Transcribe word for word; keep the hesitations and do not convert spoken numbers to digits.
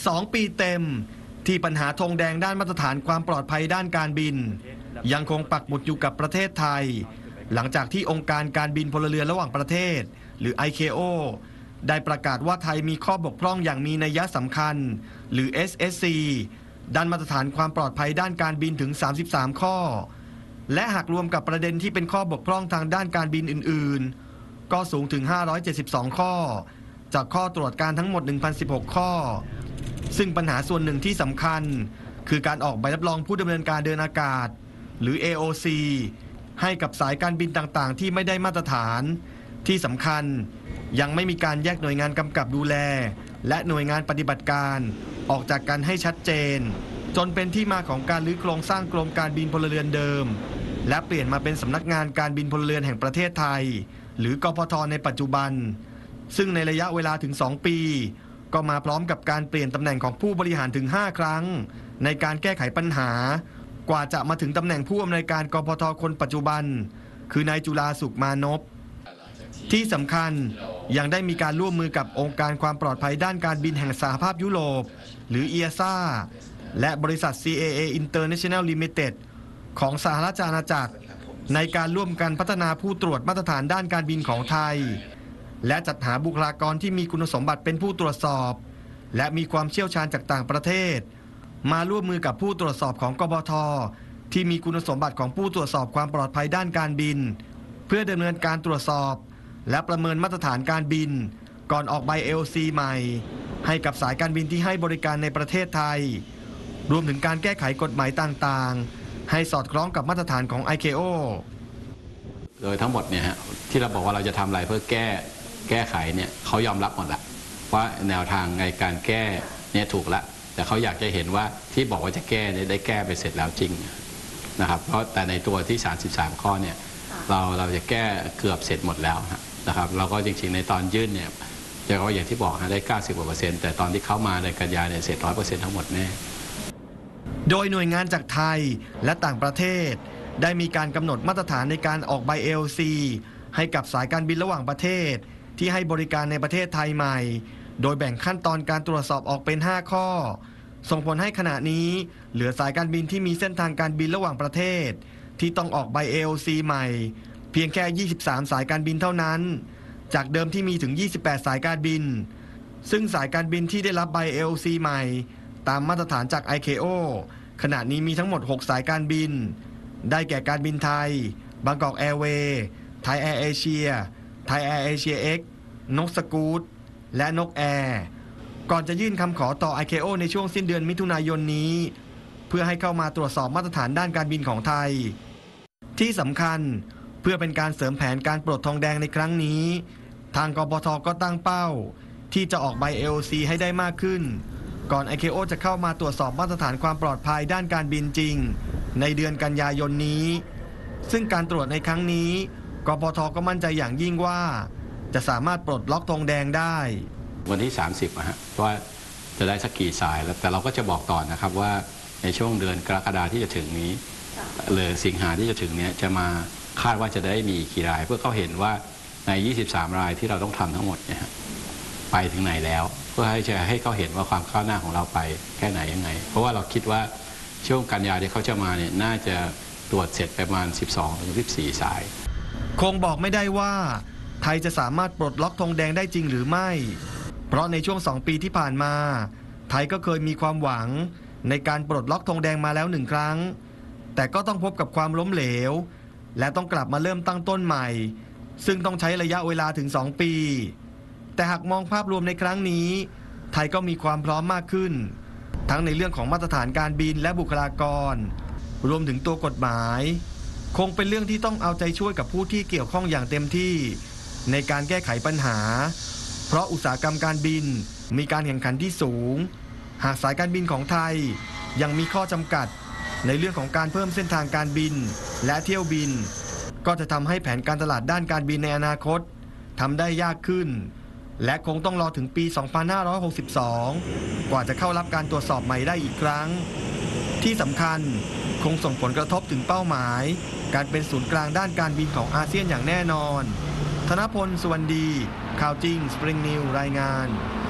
สองปีเต็มที่ปัญหาธงแดงด้านมาตรฐานความปลอดภัยด้านการบินยังคงปักหมุดอยู่กับประเทศไทยหลังจากที่องค์การการบินพลเรือนระหว่างประเทศหรือ ไอ เค โอ ได้ประกาศว่าไทยมีข้อบกพร่องอย่างมีนัยสำคัญหรือ เอส เอส ซี ด้านมาตรฐานความปลอดภัยด้านการบินถึงสามสิบสามข้อและหากรวมกับประเด็นที่เป็นข้อบกพร่องทางด้านการบินอื่นๆก็สูงถึงห้าร้อยเจ็ดสิบสองข้อจากข้อตรวจการทั้งหมด หนึ่งพันสิบหก ข้อซึ่งปัญหาส่วนหนึ่งที่สำคัญคือการออกใบรับรองผู้ดำเนินการเดินอากาศหรือ เอ โอ ซี ให้กับสายการบินต่างๆที่ไม่ได้มาตรฐานที่สำคัญยังไม่มีการแยกหน่วยงานกำกับดูแลและหน่วยงานปฏิบัติการออกจากกันให้ชัดเจนจนเป็นที่มาของการรื้อโครงสร้างกรมการบินพลเรือนเดิมและเปลี่ยนมาเป็นสำนักงานการบินพลเรือนแห่งประเทศไทยหรือกพท.ในปัจจุบันซึ่งในระยะเวลาถึงสองปีก็มาพร้อมกับการเปลี่ยนตำแหน่งของผู้บริหารถึงห้าครั้งในการแก้ไขปัญหากว่าจะมาถึงตำแหน่งผู้อำนวยการกพท.คนปัจจุบันคือนายจุฬาสุขมานพที่สำคัญยังได้มีการร่วมมือกับองค์การความปลอดภัยด้านการบินแห่งสหภาพยุโรปหรือ อี เอ เอส เอ และบริษัท ซี เอ เอ International Limited ของสหราชอาณาจักรในการร่วมกันพัฒนาผู้ตรวจมาตรฐานด้านการบินของไทยและจัดหาบุคลากรที่มีคุณสมบัติเป็นผู้ตรวจสอบและมีความเชี่ยวชาญจากต่างประเทศมาร่วมมือกับผู้ตรวจสอบของกพท.ที่มีคุณสมบัติของผู้ตรวจสอบความปลอดภัยด้านการบินเพื่อดำเนินการตรวจสอบและประเมินมาตรฐานการบินก่อนออกใบ เอ โอ ซี ใหม่ให้กับสายการบินที่ให้บริการในประเทศไทยรวมถึงการแก้ไขกฎหมายต่างๆให้สอดคล้องกับมาตรฐานของ ไอ เค โอโดยทั้งหมดเนี่ยฮะที่เราบอกว่าเราจะทำอะไรเพื่อแก้แก้ไขเนี่ยเขายอมรับหมดละว่าแนวทางในการแก้เนี่ยถูกละแต่เขาอยากจะเห็นว่าที่บอกว่าจะแก้เนี่ยได้แก้ไปเสร็จแล้วจริงนะครับเพราะแต่ในตัวที่สามสิบสามข้อเนี่ยเราเราจะแก้เกือบเสร็จหมดแล้วนะครับเราก็จริงๆในตอนยื่นเนี่ยจะก็อย่างที่บอกฮะได้เก้าสิบกว่าเปอร์เซ็นต์แต่ตอนที่เข้ามาในกันยาเนี่ยเสร็จร้อยเปอร์เซ็นต์ทั้งหมดแน่โดยหน่วยงานจากไทยและต่างประเทศได้มีการกำหนดมาตรฐานในการออกใบ เอ โอ ซี ให้กับสายการบินระหว่างประเทศที่ให้บริการในประเทศไทยใหม่โดยแบ่งขั้นตอนการตรวจสอบออกเป็นห้าข้อส่งผลให้ขณะนี้เหลือสายการบินที่มีเส้นทางการบินระหว่างประเทศที่ต้องออกใบ เอ โอ ซี ใหม่เพียงแค่ยี่สิบสามสายการบินเท่านั้นจากเดิมที่มีถึงยี่สิบแปดสายการบินซึ่งสายการบินที่ได้รับใบ เอ โอ ซี ใหม่ตามมาตรฐานจาก ไอ เค โอ ขณะนี้มีทั้งหมดหกสายการบินได้แก่การบินไทยบางกอกแอร์เวย์ไทยแอร์เอเชียไทยแอร์เอเชียเอ็กซ์นกสกู๊ตและนกแอร์ก่อนจะยื่นคำขอต่อ ไอ เค โอ ในช่วงสิ้นเดือนมิถุนายนนี้เพื่อให้เข้ามาตรวจสอบมาตรฐานด้านการบินของไทยที่สำคัญเพื่อเป็นการเสริมแผนการปลดทองแดงในครั้งนี้ทางกพท.ก็ตั้งเป้าที่จะออกใบ เอ โอ ซี ให้ได้มากขึ้นก่อน ไอ เค โอ จะเข้ามาตรวจสอบมาตรฐานความปลอดภัยด้านการบินจริงในเดือนกันยายนนี้ซึ่งการตรวจในครั้งนี้กพท.ก็มั่นใจอย่างยิ่งว่าจะสามารถปลดล็อกธงแดงได้วันที่สามสิบนะฮะว่าจะได้สักกี่สายแล้วแต่เราก็จะบอกต่อนะครับว่าในช่วงเดือนกรกฎาคมที่จะถึงนี้หรือสิงหาที่จะถึงนี้จะมาคาดว่าจะได้มีกี่รายเพื่อเขาเห็นว่าในยี่สิบสามรายที่เราต้องทำทั้งหมดเนี่ยไปถึงไหนแล้วเพื่อให้จะให้เขาเห็นว่าความก้าวหน้าของเราไปแค่ไหนยังไงเพราะว่าเราคิดว่าช่วงกันยาที่เขาจะมาเนี่ยน่าจะตรวจเสร็จประมาณสิบสองถึงสิบสี่สายคงบอกไม่ได้ว่าไทยจะสามารถปลดล็อกธงแดงได้จริงหรือไม่เพราะในช่วงสองปีที่ผ่านมาไทยก็เคยมีความหวังในการปลดล็อกธงแดงมาแล้วหนึ่งครั้งแต่ก็ต้องพบกับความล้มเหลวและต้องกลับมาเริ่มตั้งต้นใหม่ซึ่งต้องใช้ระยะเวลาถึงสองปีแต่หากมองภาพรวมในครั้งนี้ไทยก็มีความพร้อมมากขึ้นทั้งในเรื่องของมาตรฐานการบินและบุคลากรรวมถึงตัวกฎหมายคงเป็นเรื่องที่ต้องเอาใจช่วยกับผู้ที่เกี่ยวข้องอย่างเต็มที่ในการแก้ไขปัญหาเพราะอุตสาหกรรมการบินมีการแข่งขันที่สูงหากสายการบินของไทยยังมีข้อจำกัดในเรื่องของการเพิ่มเส้นทางการบินและเที่ยวบินก็จะทำให้แผนการตลาดด้านการบินในอนาคตทำได้ยากขึ้นและคงต้องรอถึงปี สองพันห้าร้อยหกสิบสอง กว่าจะเข้ารับการตรวจสอบใหม่ได้อีกครั้งที่สำคัญคงส่งผลกระทบถึงเป้าหมายการเป็นศูนย์กลางด้านการบินของอาเซียนอย่างแน่นอนธนพล สุวรรณดีข่าวจริง Spring News รายงาน